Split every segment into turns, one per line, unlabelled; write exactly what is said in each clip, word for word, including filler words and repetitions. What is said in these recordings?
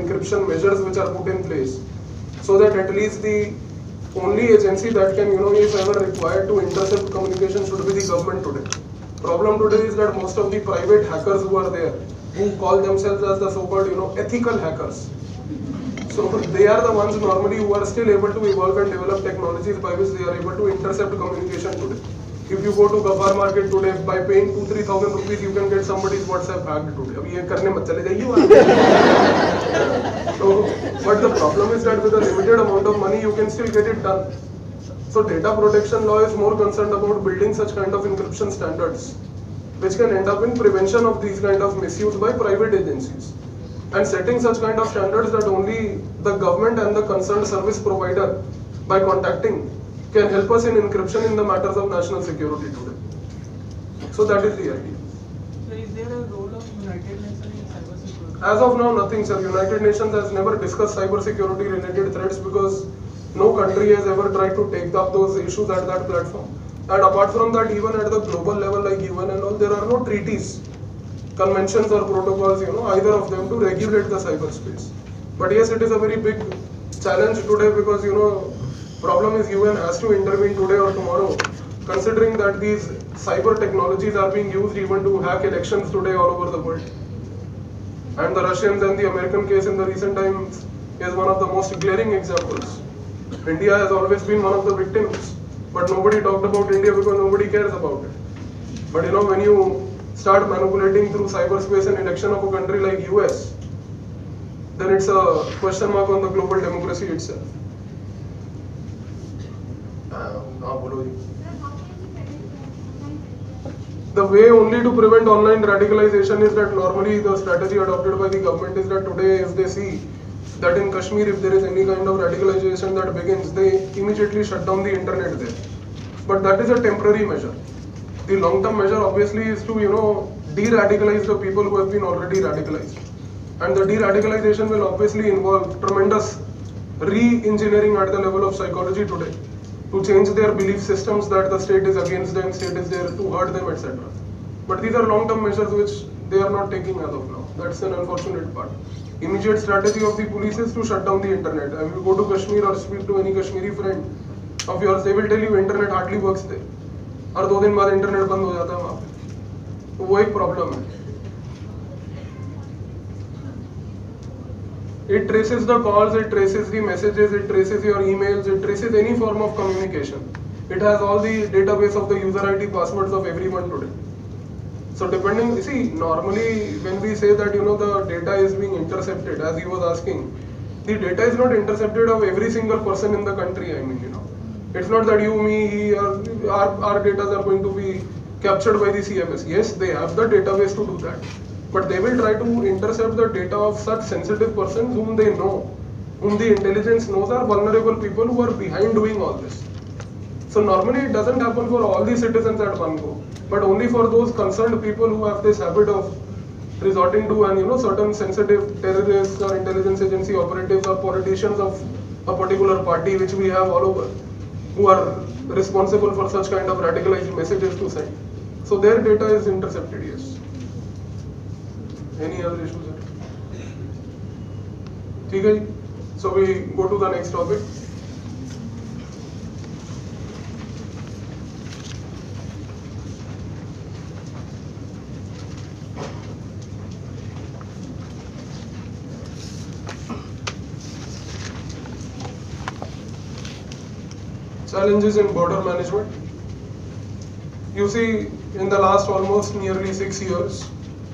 encryption measures which are put in place, so that at least the only agency that can, you know, if ever required to intercept communication should be the government today. Problem today is that most of the private hackers who are there, who call themselves as the so-called, you know, ethical hackers. So they are the ones normally who are still able to evolve and develop technologies by which they are able to intercept communication today. If you go to Gafar market today, by paying two, three thousand rupees, you can get somebody's WhatsApp hacked today. अब ये करने मत चले जाइए. So, but the problem is that with a limited amount of money, you can still get it done. So data protection law is more concerned about building such kind of encryption standards, which can end up in prevention of these kind of misuse by private agencies, and setting such kind of standards that only the government and the concerned service provider, by contacting, can help us in encryption in the matters of national security today. So that is the idea.
So is there a role of United Nations in cyber security?
As of now, nothing, sir. United Nations has never discussed cyber security related threats because no country has ever tried to take up those issues at that platform. And apart from that, even at the global level like U N and all, there are no treaties, conventions or protocols, you know, either of them to regulate the cyberspace. But yes, it is a very big challenge today because, you know, problem is U N has to intervene today or tomorrow, considering that these cyber technologies are being used even to hack elections today all over the world. And the Russians and the American case in the recent times is one of the most glaring examples. India has always been one of the victims, but nobody talked about India because nobody cares about it. But you know, when you start manipulating through cyberspace an election of a country like U S, then it's a question mark on the global democracy itself. The way only to prevent online radicalization is that normally the strategy adopted by the government is that today if they see that in Kashmir if there is any kind of radicalization that begins, they immediately shut down the internet there. But that is a temporary measure. The long-term measure obviously is to, you know, de-radicalize the people who have been already radicalized. And the de-radicalization will obviously involve tremendous re-engineering at the level of psychology today, to change their belief systems that the state is against them, state is there to hurt them, et cetera. But these are long-term measures which they are not taking as of now. That's an unfortunate part. Immediate strategy of the police is to shut down the internet. If you go to Kashmir or speak to any Kashmiri friend of yours, they will tell you internet hardly works there. और दो दिन बाद internet बंद हो जाता है वहाँ पे, तो वो एक प्रॉब्लम है. It traces the calls, it traces the messages, it traces your emails, it traces any form of communication. It has all the database of the user I D passwords of everyone today. So depending, you see, normally when we say that, you know, the data is being intercepted, as he was asking, the data is not intercepted of every single person in the country, I mean, you know. It's not that you, me, he, or our, our data are going to be captured by the C M S. Yes, they have the database to do that. But they will try to intercept the data of such sensitive persons whom they know, whom the intelligence knows are vulnerable people who are behind doing all this. So normally it doesn't happen for all the citizens at one go, but only for those concerned people who have this habit of resorting to, and you know, certain sensitive terrorists or intelligence agency operatives or politicians of a particular party which we have all over, who are responsible for such kind of radicalized messages to send. So their data is intercepted, yes. Any other issues? Okay, so we go to the next topic. Challenges in border management. You see, in the last almost nearly six years,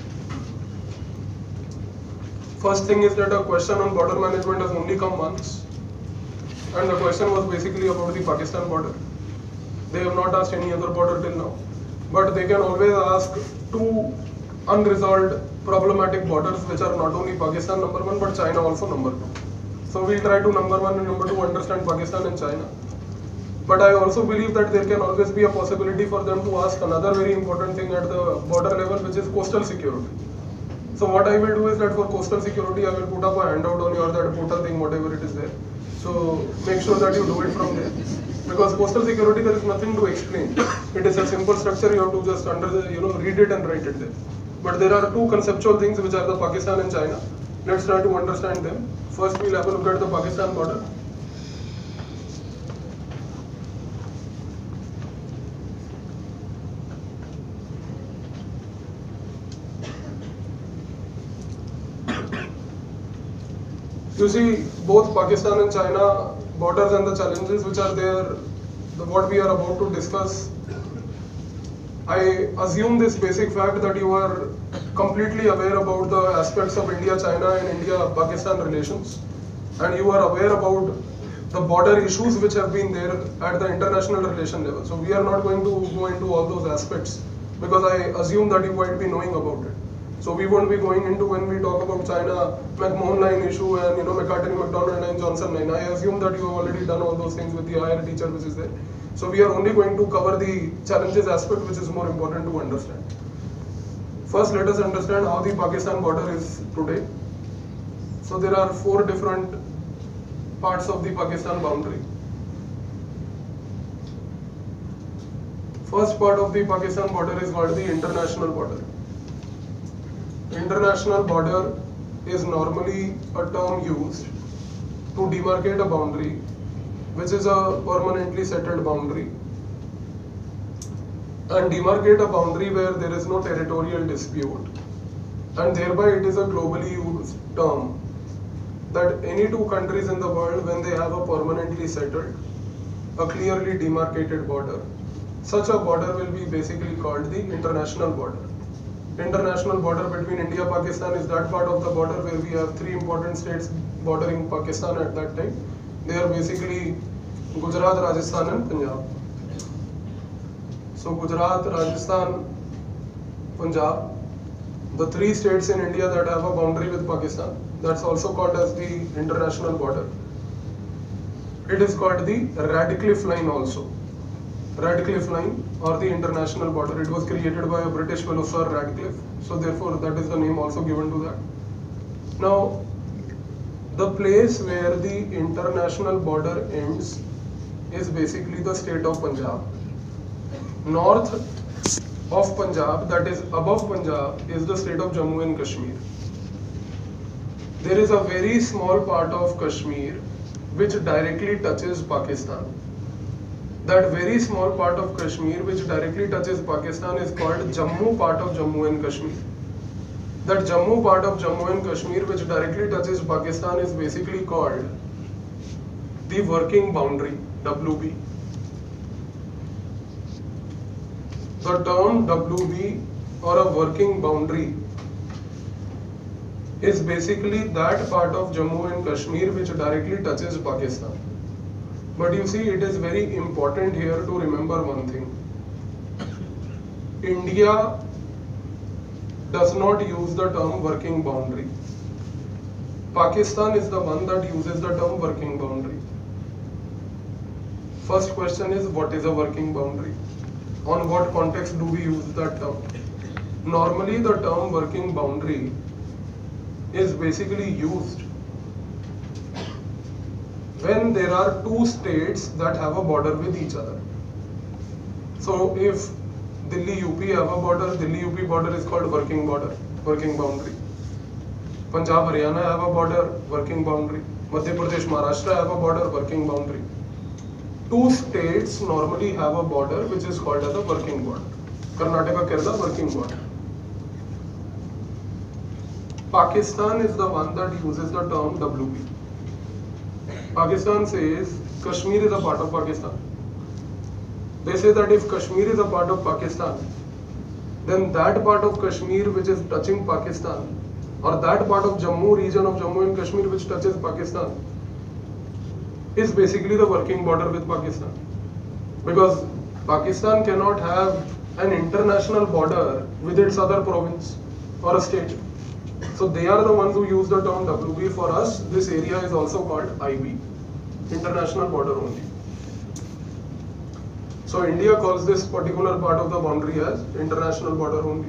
first thing is that a question on border management has only come once, and the question was basically about the Pakistan border. They have not asked any other border till now, but they can always ask two unresolved problematic borders which are not only Pakistan number one but China also number two. So we'll try to number one and number two understand Pakistan and China. But I also believe that there can always be a possibility for them to ask another very important thing at the border level, which is coastal security. So what I will do is that for coastal security, I will put up a handout on your that portal thing, whatever it is there. So make sure that you do it from there. Because coastal security, there is nothing to explain. It is a simple structure, you have to just under the, you know, read it and write it there. But there are two conceptual things which are the Pakistan and China. Let's try to understand them. First, we'll have a look at the Pakistan border. You see, both Pakistan and China borders and the challenges which are there, the, what we are about to discuss. I assume this basic fact that you are completely aware about the aspects of India-China and India-Pakistan relations, and you are aware about the border issues which have been there at the international relation level. So we are not going to go into all those aspects because I assume that you might be knowing about it. So we won't be going into, when we talk about China, McMahon line issue and you know McCartney, McDonald and Johnson line. I assume that you have already done all those things with the higher teacher which is there. So we are only going to cover the challenges aspect which is more important to understand. First, let us understand how the Pakistan border is today. So there are four different parts of the Pakistan boundary. First part of the Pakistan border is called the international border. International border is normally a term used to demarcate a boundary which is a permanently settled boundary, and demarcate a boundary where there is no territorial dispute, and thereby it is a globally used term that any two countries in the world, when they have a permanently settled, a clearly demarcated border, such a border will be basically called the international border. International border between India and Pakistan is that part of the border where we have three important states bordering Pakistan at that time. They are basically Gujarat, Rajasthan and Punjab. So Gujarat, Rajasthan, Punjab, the three states in India that have a boundary with Pakistan, that's also called as the international border. It is called the Radcliffe Line also. Radcliffe Line or the international border. It was created by a British fellow, Sir Radcliffe. So therefore that is the name also given to that. Now, the place where the international border ends is basically the state of Punjab. North of Punjab, that is above Punjab, is the state of Jammu and Kashmir. There is a very small part of Kashmir which directly touches Pakistan. That very small part of Kashmir which directly touches Pakistan is called Jammu part of Jammu and Kashmir. That Jammu part of Jammu and Kashmir which directly touches Pakistan is basically called the working boundary, W B. The term W B or a working boundary is basically that part of Jammu and Kashmir which directly touches Pakistan. But you see, it is very important here to remember one thing. India does not use the term working boundary. Pakistan is the one that uses the term working boundary. First question is, what is a working boundary? On what context do we use that term? Normally the term working boundary is basically used when there are two states that have a border with each other. So if Delhi U P have a border, Delhi U P border is called working border, working boundary. Punjab Haryana have a border, working boundary. Madhya Pradesh Maharashtra have a border, working boundary. Two states normally have a border which is called as a working border. Karnataka Kerala working border. Pakistan is the one that uses the term W B. Pakistan says Kashmir is a part of Pakistan. They say that if Kashmir is a part of Pakistan, then that part of Kashmir which is touching Pakistan, or that part of Jammu region of Jammu and Kashmir which touches Pakistan, is basically the working border with Pakistan. Because Pakistan cannot have an international border with its other province or a state. So they are the ones who use the term W B. For us, this area is also called I B, international border only. So India calls this particular part of the boundary as international border only.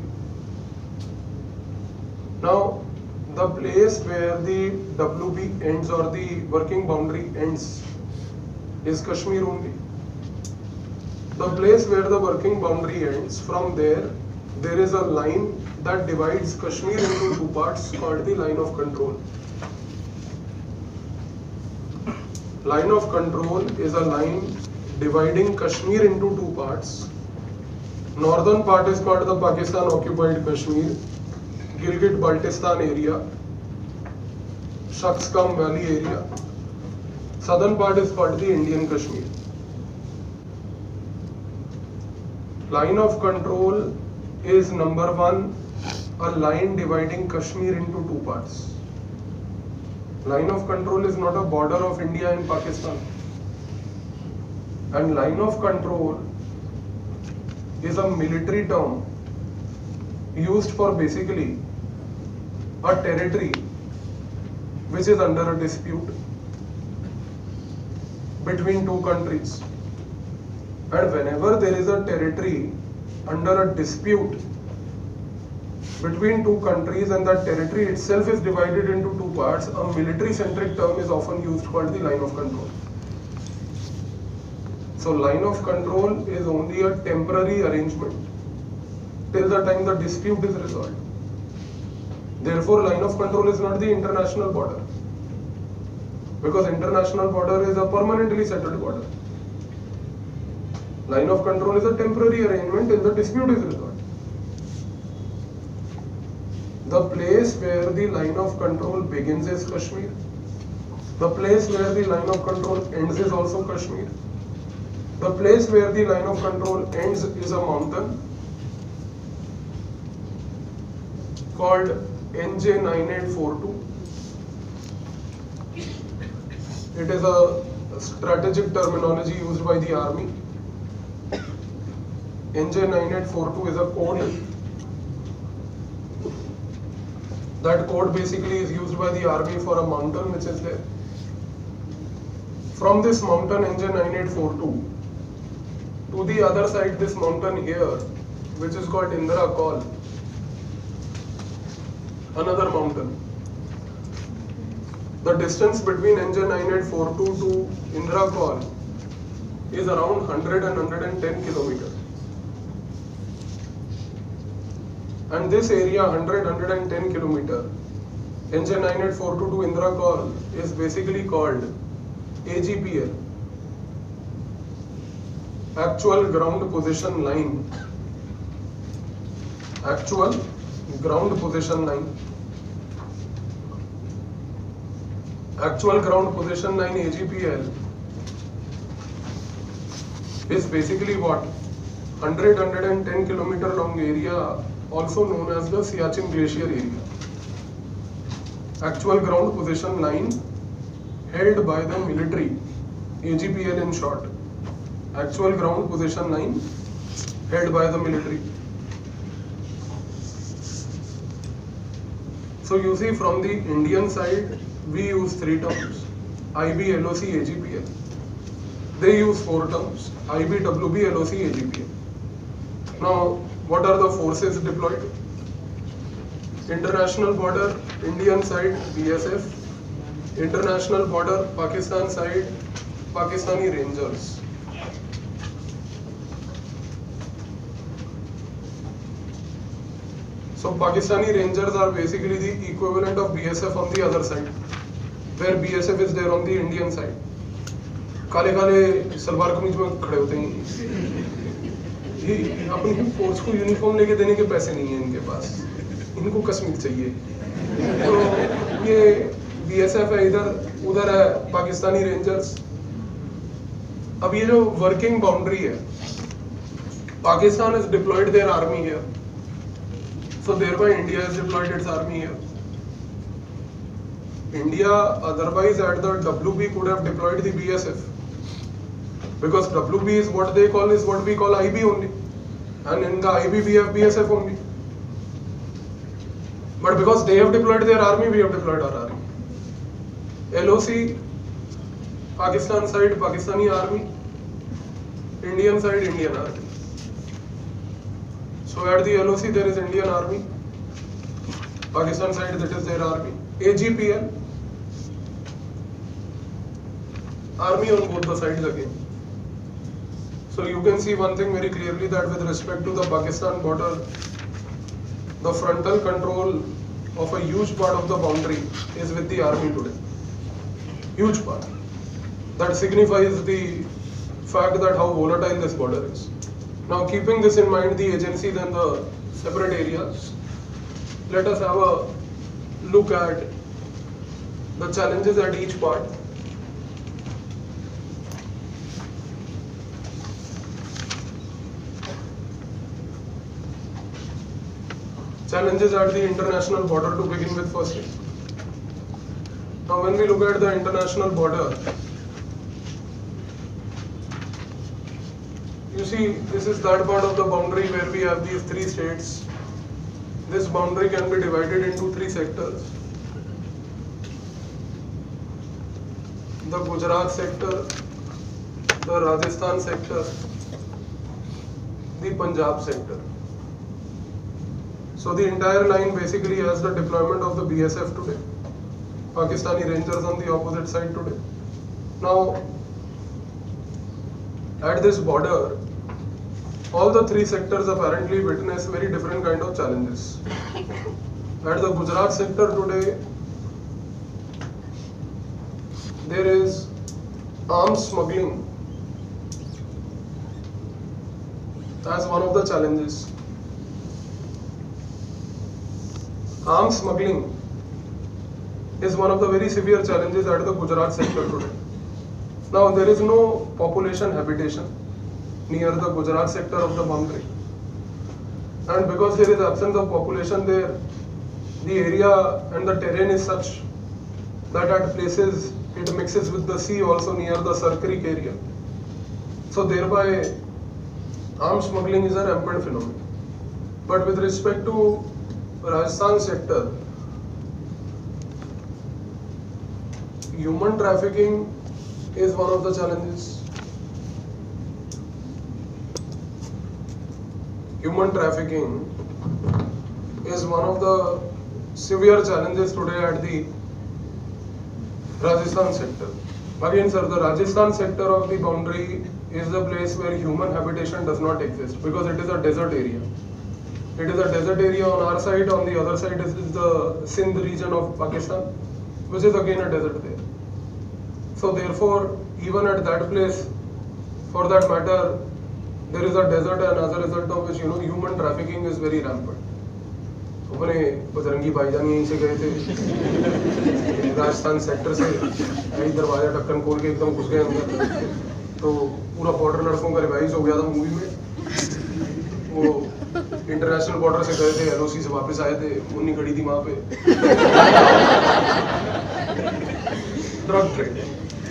Now, the place where the W B ends or the working boundary ends is Kashmir only. The place where the working boundary ends, from there, there is a line that divides Kashmir into two parts called the line of control. Line of control is a line dividing Kashmir into two parts. Northern part is called the Pakistan occupied Kashmir, Gilgit-Baltistan area, Shaksgam Valley area. Southern part is called the Indian Kashmir. Line of control is number one, a line dividing Kashmir into two parts. Line of control is not a border of India and Pakistan. And line of control is a military term used for basically a territory which is under a dispute between two countries. And whenever there is a territory under a dispute between two countries and that territory itself is divided into two parts, a military-centric term is often used called the line of control. So line of control is only a temporary arrangement till the time the dispute is resolved. Therefore, line of control is not the international border, because international border is a permanently settled border. Line of control is a temporary arrangement till the dispute is resolved. The place where the line of control begins is Kashmir. The place where the line of control ends is also Kashmir. The place where the line of control ends is a mountain called N J nine eight four two. It is a strategic terminology used by the army. N J nine eight four two is a code. That code basically is used by the army for a mountain which is there. From this mountain N J nine eight four two to the other side, this mountain here, which is called Indra Call, another mountain. The distance between N J nine eight four two to Indra Call is around one hundred and one hundred ten kilometers. And this area, one hundred, one hundred ten kilometer, N J nine eight four two to Indra Call is basically called A G P L, Actual Ground Position Line. Actual Ground Position Line. Actual Ground Position Line A G P L is basically what? one hundred, one hundred ten kilometer long area, also known as the Siachen Glacier area. Actual ground position line held by the military, A G P L in short. Actual ground position line held by the military. So you see, from the Indian side, we use three terms: I B, L O C, A G P L. They use four terms: I B, W B, L O C, A G P L. Now, what are the forces deployed? International border, Indian side, B S F. International border, Pakistan side, Pakistani Rangers. So Pakistani Rangers are basically the equivalent of B S F on the other side, where B S F is there on the Indian side. काले काले सलवार कमीज में खड़े होते हैं। ये अपनी force को uniform लेके देने के पैसे नहीं है इनके पास, इनको कश्मीर चाहिए। तो ये बी एस एफ है, इधर उधर है पाकिस्तानी रेंजर्स। अब ये जो वर्किंग बाउंड्री है, Pakistan has deployed their army here, so thereby India has deployed its army here. India otherwise at the W B could have deployed the B S F, because W B is what they call is what we call I B only, and in the I B we have B S F only. But because they have deployed their army, we have deployed our army. L O C, Pakistan side, Pakistani army. Indian side, Indian army. So at the L O C there is Indian army. Pakistan side, that is their army. A G P L, army on both the sides again. So you can see one thing very clearly, that with respect to the Pakistan border, the frontal control of a huge part of the boundary is with the army today. Huge part. That signifies the fact that how volatile this border is. Now, keeping this in mind, the agencies and the separate areas, let us have a look at the challenges at each part. Challenges at the international border to begin with firstly. Now, when we look at the international border, you see, this is that part of the boundary where we have these three states. This boundary can be divided into three sectors. The Gujarat sector, the Rajasthan sector, the Punjab sector. So the entire line basically has the deployment of the B S F today. Pakistani Rangers on the opposite side today. Now, at this border, all the three sectors apparently witness very different kind of challenges. At the Gujarat sector today, there is arms smuggling as one of the challenges. Arms smuggling is one of the very severe challenges at the Gujarat sector today. Now, there is no population habitation near the Gujarat sector of the boundary. And because there is absence of population there, the area and the terrain is such that at places it mixes with the sea also near the Sar Creek area. So thereby, arms smuggling is a rampant phenomenon. But with respect to Rajasthan sector, human trafficking is one of the challenges. Human trafficking is one of the severe challenges today at the Rajasthan sector. Again, sir, the Rajasthan sector of the boundary is the place where human habitation does not exist because it is a desert area. It is a desert area on our side, on the other side is, is the Sindh region of Pakistan, which is again a desert there. So therefore, even at that place, for that matter, there is a desert, and as a result of which, you know, human trafficking is very rampant. अपने बजरंगी भाईजान यहीं से गए थे Rajasthan sector से, यही दरवाजा ढक्कन खोल के एकदम घुस गए अंदर, तो पूरा बॉर्डर लड़कों का रिवाइज हो गया था मूवी में. वो इंटरनेशनल बॉर्डर से गए थे, एलओसी से वापस आए थे, मुन्नी खड़ी थी वहाँ पे. Drug trade.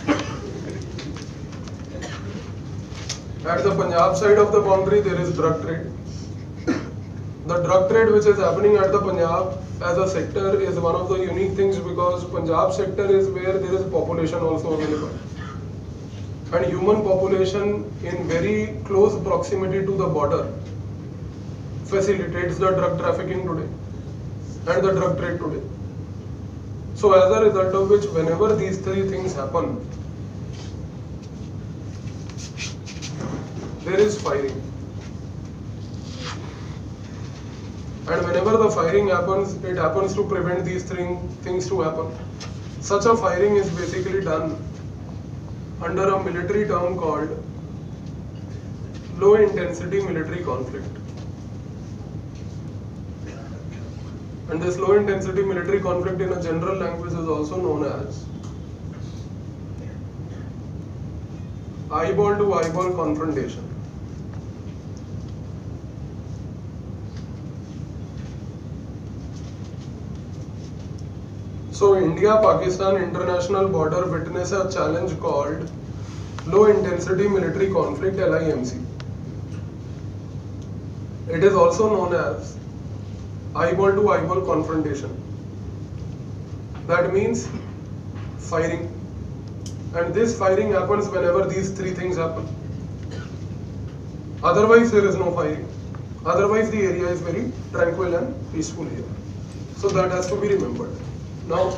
At the Punjab side of the boundary, there is drug trade. The drug trade which is happening at the Punjab as a sector is one of the unique things because Punjab sector is where there is population also available. And human population in very close proximity to the border facilitates the drug trafficking today and the drug trade today. So as a result of which, whenever these three things happen, there is firing. And whenever the firing happens, it happens to prevent these three things to happen. Such a firing is basically done under a military term called low intensity military conflict. And this low intensity military conflict in a general language is also known as eyeball to eyeball confrontation. So India-Pakistan international border witnessed a challenge called low intensity military conflict, L I M C. It is also known as eyeball to eyeball confrontation. That means firing. And this firing happens whenever these three things happen. Otherwise there is no firing. Otherwise the area is very tranquil and peaceful here. So that has to be remembered. Now,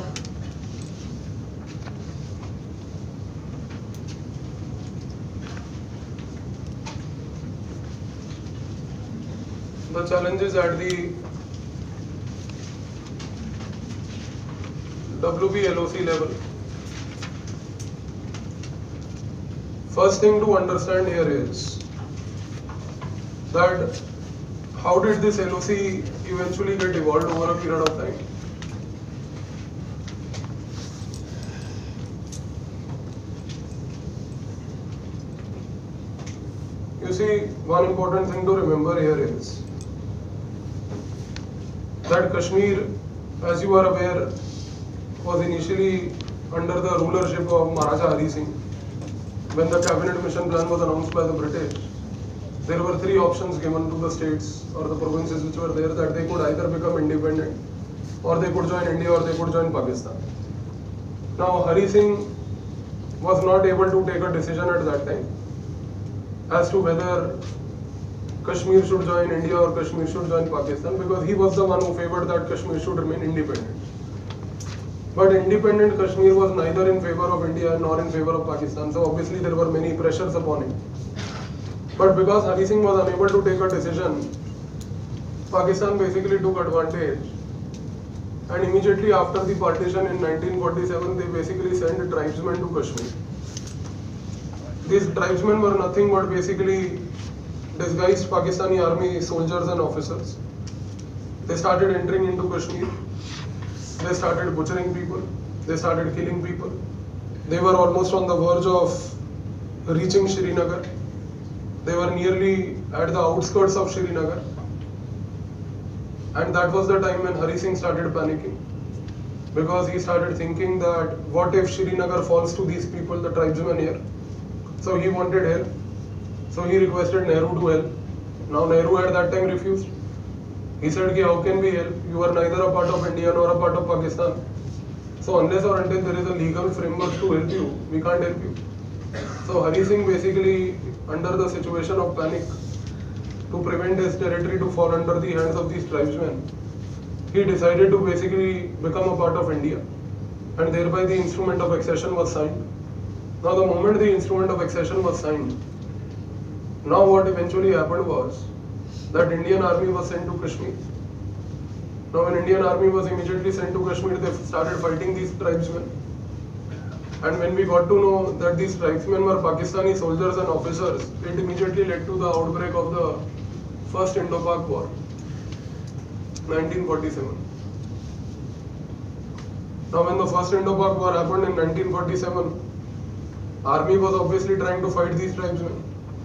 the challenges at the W P L O C level. First thing to understand here is that how did this L O C eventually get evolved over a period of time? You see, one important thing to remember here is that Kashmir, as you are aware, was initially under the rulership of Maharaja Hari Singh. When the cabinet mission plan was announced by the British, there were three options given to the states or the provinces which were there, that they could either become independent, or they could join India, or they could join Pakistan. Now Hari Singh was not able to take a decision at that time as to whether Kashmir should join India or Kashmir should join Pakistan, because he was the one who favored that Kashmir should remain independent. But independent Kashmir was neither in favor of India nor in favor of Pakistan, so obviously there were many pressures upon him. But because Hari Singh was unable to take a decision, Pakistan basically took advantage, and immediately after the partition in nineteen forty-seven, they basically sent tribesmen to Kashmir. These tribesmen were nothing but basically disguised Pakistani army soldiers and officers. They started entering into Kashmir. They started butchering people. They started killing people. They were almost on the verge of reaching Srinagar. They were nearly at the outskirts of Srinagar. And that was the time when Hari Singh started panicking, because he started thinking that what if Srinagar falls to these people, the tribesmen here? So he wanted help. So he requested Nehru to help. Now Nehru at that time refused. He said, how can we help? You are neither a part of India nor a part of Pakistan. So unless or until there is a legal framework to help you, we can't help you. So Hari Singh basically, under the situation of panic, to prevent his territory to fall under the hands of these tribesmen, he decided to basically become a part of India. And thereby the instrument of accession was signed. Now the moment the instrument of accession was signed, now what eventually happened was that Indian army was sent to Kashmir. Now when Indian army was immediately sent to Kashmir, they started fighting these tribesmen. And when we got to know that these tribesmen were Pakistani soldiers and officers, it immediately led to the outbreak of the First Indo-Pak War, nineteen forty-seven. Now when the First Indo-Pak War happened in nineteen forty-seven, army was obviously trying to fight these tribesmen.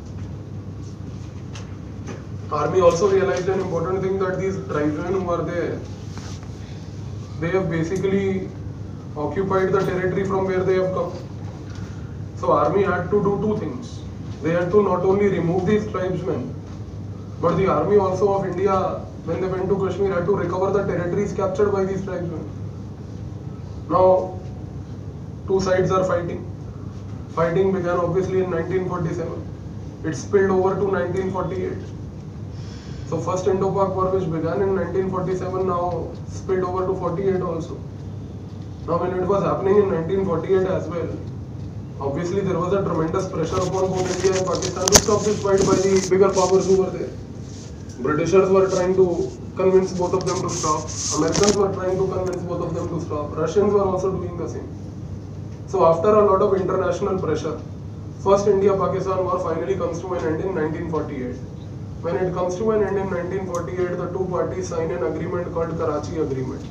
Army also realized an important thing, that these tribesmen who are there, they have basically occupied the territory from where they have come. So army had to do two things. They had to not only remove these tribesmen, but the army also of India, when they went to Kashmir, had to recover the territories captured by these tribesmen. Now, two sides are fighting. Fighting began obviously in nineteen forty-seven. It spilled over to nineteen forty-eight. So first Indo-Pak War, which began in nineteen forty-seven, now spilled over to forty-eight also. Now when it was happening in nineteen forty-eight as well, obviously there was a tremendous pressure upon both India and Pakistan to stop this fight by the bigger powers who were there. Britishers were trying to convince both of them to stop. Americans were trying to convince both of them to stop. Russians were also doing the same. So after a lot of international pressure, first India-Pakistan war finally comes to an end in nineteen forty-eight. When it comes to an end in nineteen forty-eight, the two parties sign an agreement called Karachi Agreement.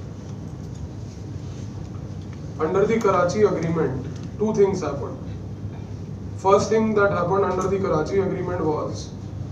Under the Karachi Agreement, two things happened. First thing that happened under the Karachi Agreement was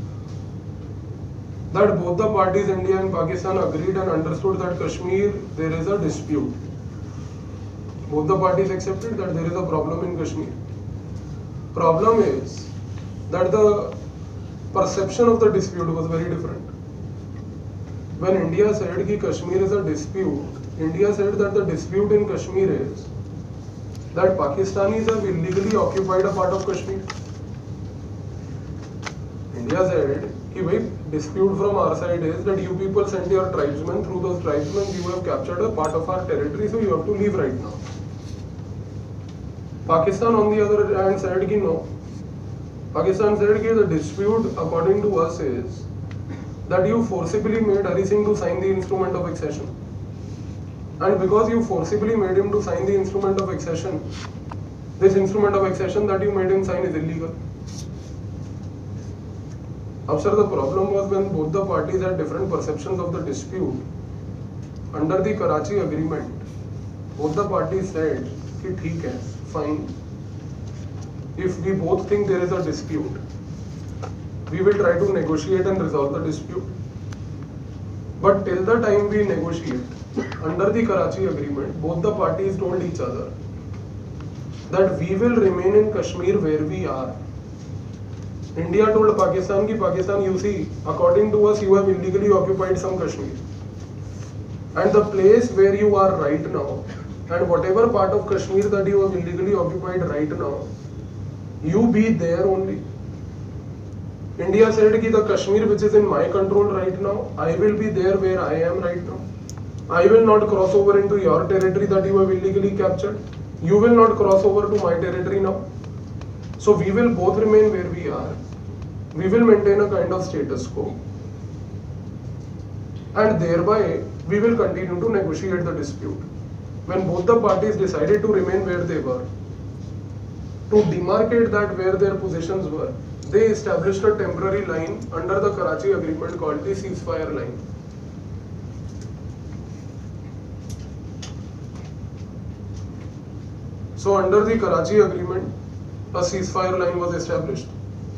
that both the parties, India and Pakistan, agreed and understood that Kashmir, there is a dispute. Both the parties accepted that there is a problem in Kashmir. Problem is that the perception of the dispute was very different. When India said that Kashmir is a dispute, India said that the dispute in Kashmir is that Pakistanis have illegally occupied a part of Kashmir. India said that dispute from our side is that you people sent your tribesmen, through those tribesmen you have captured a part of our territory, so you have to leave right now. Pakistan on the other hand said that no. Pakistan said that the dispute according to us is that you forcibly made Hari Singh to sign the instrument of accession. And because you forcibly made him to sign the instrument of accession, this instrument of accession that you made him sign is illegal. Now, sir, the problem was when both the parties had different perceptions of the dispute. Under the Karachi agreement, both the parties said, "Ki theek hai, fine. If we both think there is a dispute, we will try to negotiate and resolve the dispute. But till the time we negotiate, under the Karachi agreement, both the parties told each other that we will remain in Kashmir where we are." India told Pakistan, ki Pakistan, you see, according to us, you have illegally occupied some Kashmir. And the place where you are right now, and whatever part of Kashmir that you have illegally occupied right now, you be there only. India said ki the Kashmir which is in my control right now, I will be there where I am right now. I will not cross over into your territory that you have illegally captured. You will not cross over to my territory now. So we will both remain where we are. We will maintain a kind of status quo. And thereby, we will continue to negotiate the dispute. When both the parties decided to remain where they were, to demarcate that where their positions were, they established a temporary line under the Karachi agreement called the ceasefire line. So under the Karachi agreement, a ceasefire line was established.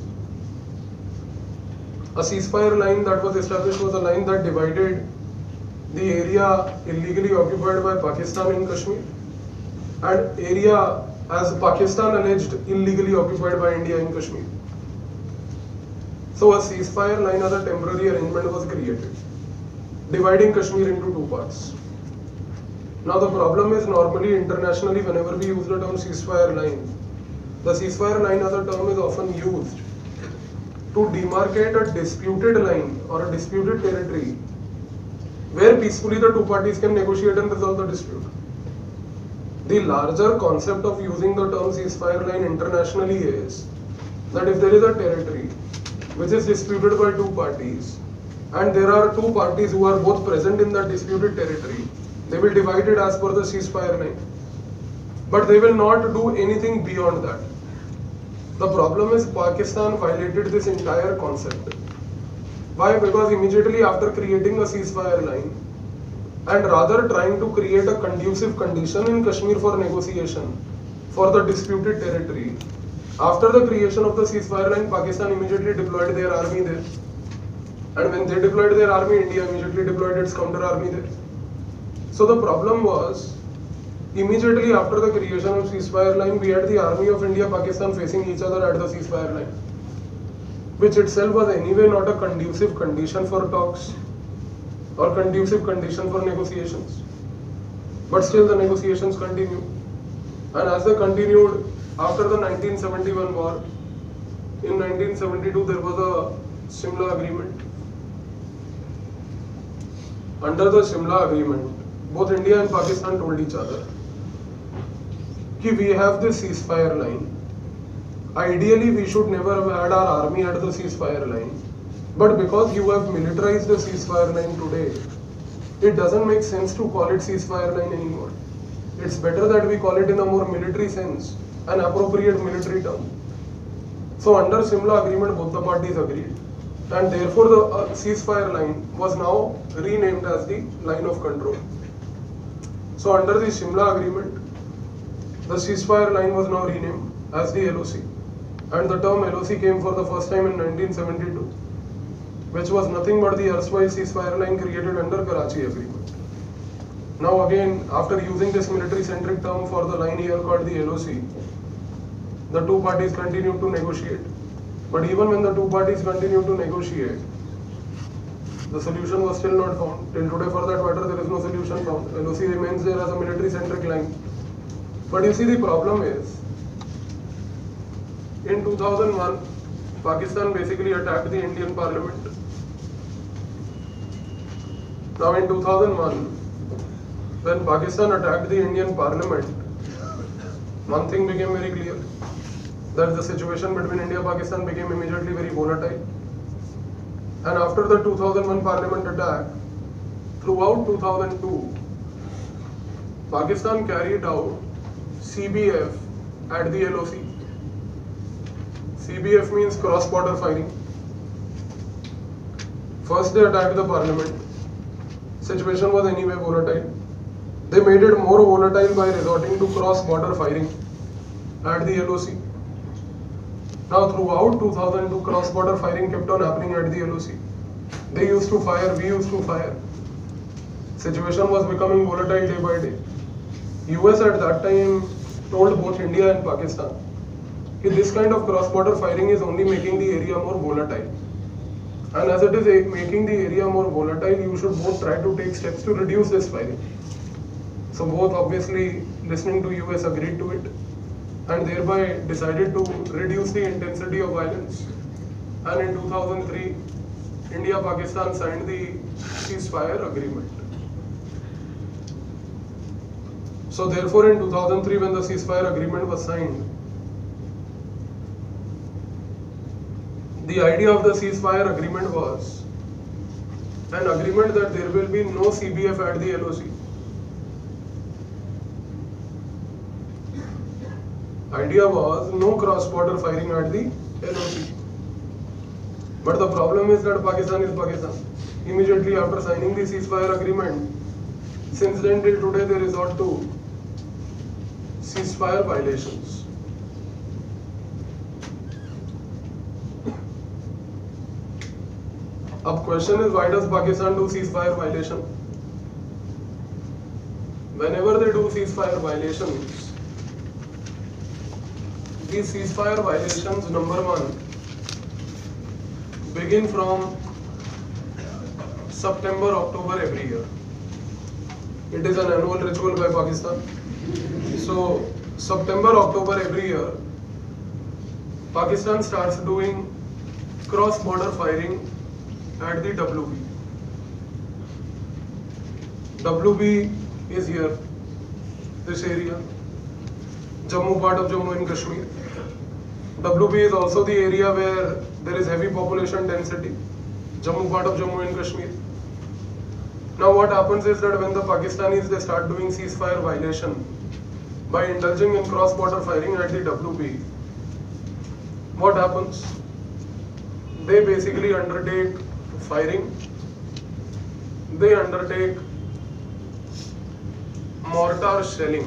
A ceasefire line that was established was a line that divided the area illegally occupied by Pakistan in Kashmir and area as Pakistan alleged illegally occupied by India in Kashmir. So a ceasefire line as a temporary arrangement was created, dividing Kashmir into two parts. Now the problem is normally internationally whenever we use the term ceasefire line, the ceasefire line as a term is often used to demarcate a disputed line or a disputed territory where peacefully the two parties can negotiate and resolve the dispute. The larger concept of using the term ceasefire line internationally is that if there is a territory which is disputed by two parties and there are two parties who are both present in that disputed territory, they will divide it as per the ceasefire line. But they will not do anything beyond that. The problem is Pakistan violated this entire concept. Why? Because immediately after creating a ceasefire line and rather trying to create a conducive condition in Kashmir for negotiation for the disputed territory, after the creation of the ceasefire line, Pakistan immediately deployed their army there. And when they deployed their army, India immediately deployed its counter army there. So the problem was, immediately after the creation of ceasefire line, we had the army of India, Pakistan facing each other at the ceasefire line, which itself was anyway not a conducive condition for talks or conducive condition for negotiations. But still the negotiations continued. And as they continued, after the nineteen seventy-one war, in nineteen seventy-two there was a Shimla agreement. Under the Shimla agreement, both India and Pakistan told each other that we have this ceasefire line. Ideally, we should never have had our army at the ceasefire line. But because you have militarized the ceasefire line today, it doesn't make sense to call it ceasefire line anymore. It's better that we call it in a more military sense, an appropriate military term. So under Shimla agreement, both the parties agreed. And therefore, the uh, ceasefire line was now renamed as the line of control. So under the Shimla agreement, the ceasefire line was now renamed as the L O C. And the term L O C came for the first time in nineteen seventy-two, which was nothing but the erstwhile ceasefire line created under Karachi agreement. Now again, after using this military-centric term for the line here called the L O C, the two parties continued to negotiate. But even when the two parties continued to negotiate, the solution was still not found. Till today, for that matter, there is no solution found. L O C remains there as a military-centric line. But you see, the problem is, in two thousand one, Pakistan basically attacked the Indian Parliament. Now in two thousand one, when Pakistan attacked the Indian Parliament, one thing became very clear, that the situation between India and Pakistan became immediately very volatile. And after the two thousand one Parliament attack, throughout two thousand two, Pakistan carried out C B F at the L O C. C B F means cross-border firing. First they attacked the parliament. Situation was anyway volatile. They made it more volatile by resorting to cross-border firing at the L O C. Now throughout two thousand two, cross-border firing kept on happening at the L O C. They used to fire, we used to fire. Situation was becoming volatile day by day. U S at that time told both India and Pakistan that this kind of cross-border firing is only making the area more volatile. And as it is making the area more volatile, you should both try to take steps to reduce this firing. So both obviously listening to U S agreed to it and thereby decided to reduce the intensity of violence. And in two thousand three, India-Pakistan signed the ceasefire agreement. So therefore in two thousand three, when the ceasefire agreement was signed, the idea of the ceasefire agreement was an agreement that there will be no C B F at the L O C. Idea was no cross-border firing at the L O C. But the problem is that Pakistan is Pakistan. Immediately after signing the ceasefire agreement, since then till today they resort to ceasefire violations. अब question is, why does Pakistan do ceasefire violation? Whenever they do ceasefire violations, these ceasefire violations, number one, begin from September, October every year. It is an annual ritual by Pakistan. So September, October every year, Pakistan starts doing cross-border firing at the W B. W B is here, this area, Jammu, part of Jammu and Kashmir. W B is also the area where there is heavy population density, Jammu, part of Jammu and Kashmir. Now what happens is that when the Pakistanis, they start doing ceasefire violation by indulging in cross-border firing at the W B, what happens? They basically undertake firing, they undertake mortar shelling.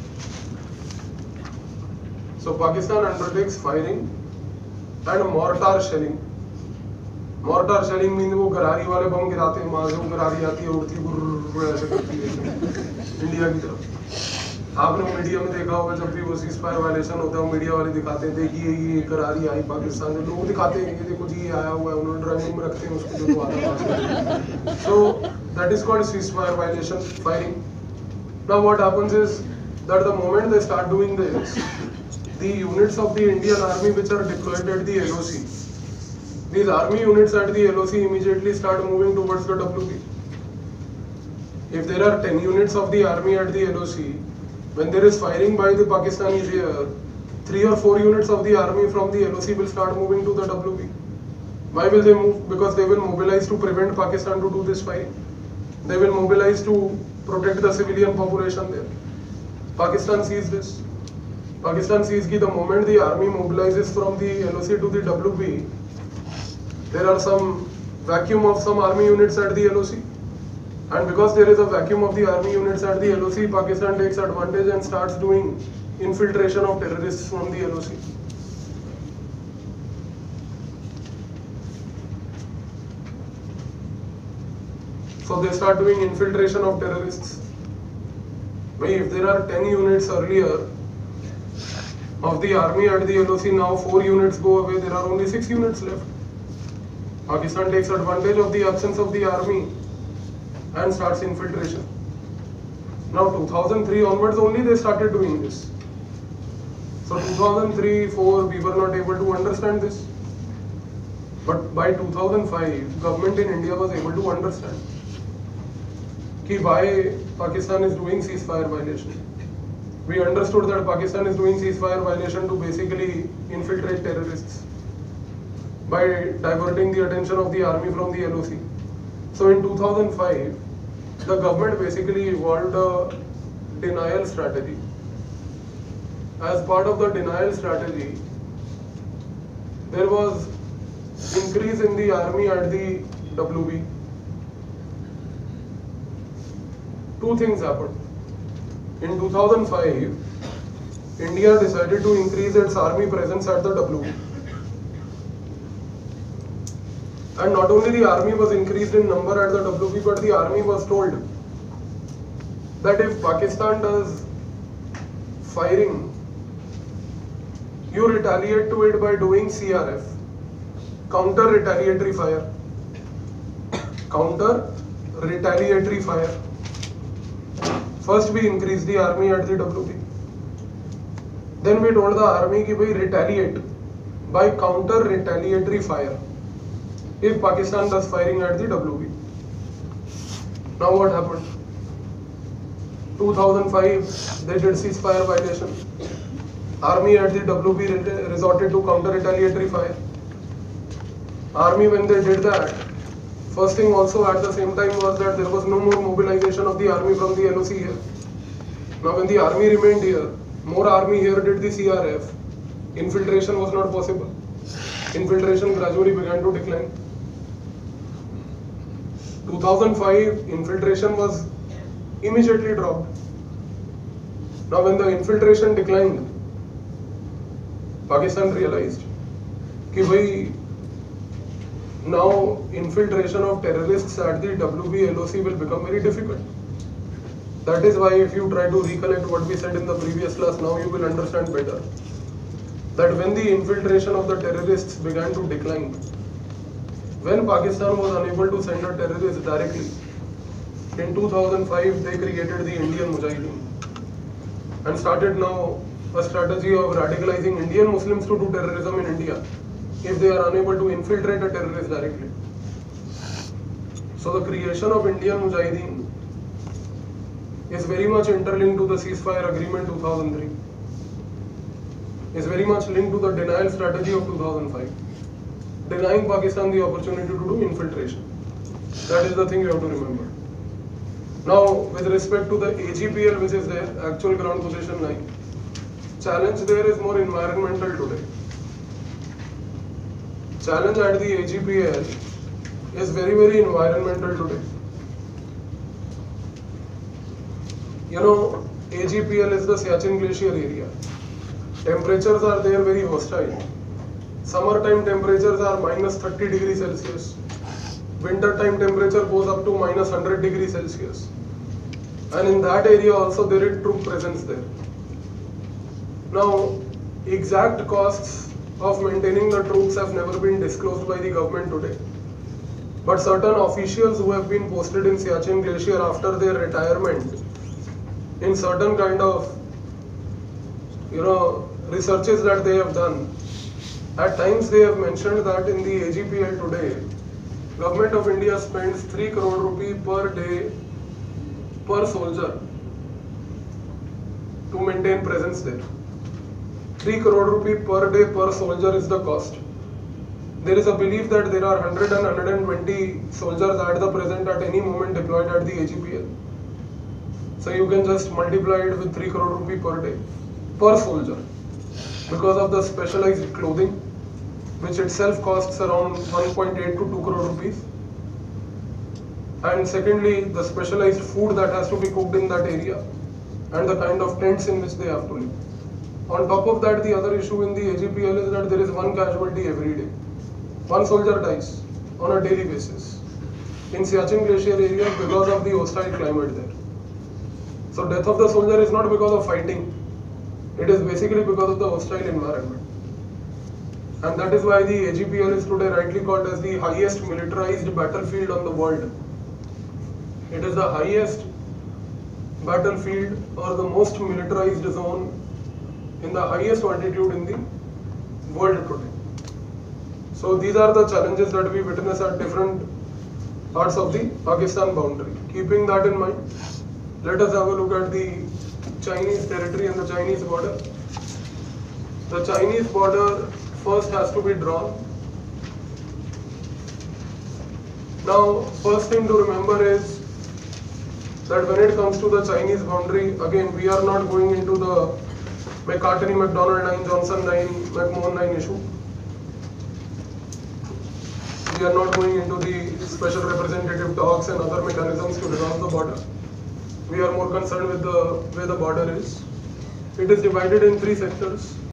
So Pakistan undertakes firing and mortar shelling. Mortar shelling means वो गरारी वाले बम गिराते हैं, वहाँ से वो गरारी आती है, उड़ती है, ऐसे करती है इंडिया की तरफ. आपने मीडिया में देखा होगा जब भी वो सीजफायर वायलेशन होता है, वो मीडिया वाले दिखाते हैं, देखिए ये गरारी आई पाकिस्तान से, लोग दिखाते हैं ये देखो जी ये आया हुआ है, उन्होंने ड्राइंग रूम में रखते हैं उसको जो आता है. So that is called ceasefire violation firing. Now what happens is that the moment they start doing this, the units of the Indian army which are deployed at the L O C, these army units at the L O C immediately start moving towards the W B. If there are ten units of the army at the L O C, when there is firing by the Pakistanis here, three or four units of the army from the L O C will start moving to the W B. Why will they move? Because they will mobilize to prevent Pakistan to do this firing. They will mobilize to protect the civilian population there. Pakistan sees this. Pakistan sees that the moment the army mobilizes from the L O C to the W B, there are some vacuum of some army units at the L O C. And because there is a vacuum of the army units at the L O C, Pakistan takes advantage and starts doing infiltration of terrorists from the L O C. So they start doing infiltration of terrorists. If there are ten units earlier of the army at the L O C, now four units go away, there are only six units left. Pakistan takes advantage of the absence of the army and starts infiltration. Now two thousand three onwards only they started doing this. So two thousand three four we were not able to understand this. But by two thousand five, government in India was able to understand कि why Pakistan is doing ceasefire violation. We understood that Pakistan is doing ceasefire violation to basically infiltrate terrorists by diverting the attention of the army from the L O C. So in two thousand five, the government basically evolved a denial strategy. As part of the denial strategy, there was increase in the army at the W B. Two things happened. In two thousand five, India decided to increase its army presence at the W B. And not only the army was increased in number at the W B, but the army was told that if Pakistan does firing, you retaliate to it by doing C R F, counter retaliatory fire. Counter retaliatory fire. First we increased the army at the W B. Then we told the army कि भाई retaliate by counter retaliatory fire if Pakistan does firing at the W B. Now what happened? two thousand five, they did ceasefire violation. Army at the W B resorted to counter retaliatory fire. Army, when they did that, first thing also at the same time was that there was no more mobilization of the army from the L O C here. Now when the army remained here, more army here did the C R F. Infiltration was not possible. Infiltration gradually began to decline. two thousand five, infiltration was immediately dropped. Now when the infiltration declined, Pakistan realized कि भाई now infiltration of terrorists at the W B L O C will become very difficult. That is why if you try to recollect what we said in the previous class, now you will understand better. That when the infiltration of the terrorists began to decline, when Pakistan was unable to send a terrorist directly, in two thousand five they created the Indian Mujahideen and started now a strategy of radicalizing Indian Muslims to do terrorism in India if they are unable to infiltrate a terrorist directly. So the creation of Indian Mujahideen is very much interlinked to the ceasefire agreement two thousand three. Is very much linked to the denial strategy of two thousand five. Denying Pakistan the opportunity to do infiltration. That is the thing you have to remember. Now, with respect to the A G P L, which is there, actual ground position line, challenge there is more environmental today. Challenge at the A G P L is very, very environmental today. You know, A G P L is the Siachen Glacier area. Temperatures are there very hostile. Summertime temperatures are minus thirty degrees Celsius. Winter time temperature goes up to minus one hundred degrees Celsius. And in that area also there is troop presence there. Now, exact costs of maintaining the troops have never been disclosed by the government today. But certain officials who have been posted in Siachen Glacier after their retirement, in certain kind of, you know, researches that they have done, at times they have mentioned that in the A G P L today, Government of India spends three crore rupee per day per soldier to maintain presence there. three crore rupee per day per soldier is the cost. There is a belief that there are one hundred and one hundred twenty soldiers at the present at any moment deployed at the A G P L. So you can just multiply it with three crore rupee per day per soldier because of the specialized clothing, which itself costs around one point eight to two crore rupees. And secondly, the specialized food that has to be cooked in that area and the kind of tents in which they have to live. On top of that, the other issue in the A G P L is that there is one casualty every day. One soldier dies on a daily basis in Siachen Glacier area because of the hostile climate there. So death of the soldier is not because of fighting. It is basically because of the hostile environment. And that is why the A G P L is today rightly called as the highest militarized battlefield on the world. It is the highest battlefield or the most militarized zone in the highest altitude in the world today. So these are the challenges that we witness at different parts of the Pakistan boundary. Keeping that in mind, let us have a look at the Chinese territory and the Chinese border. The Chinese border first has to be drawn. Now, first thing to remember is that when it comes to the Chinese boundary, again, we are not going into the McCartney, McDonald line, Johnson line, McMahon line issue. We are not going into the special representative talks and other mechanisms to resolve the border. We are more concerned with the where the border is. It is divided in three sectors.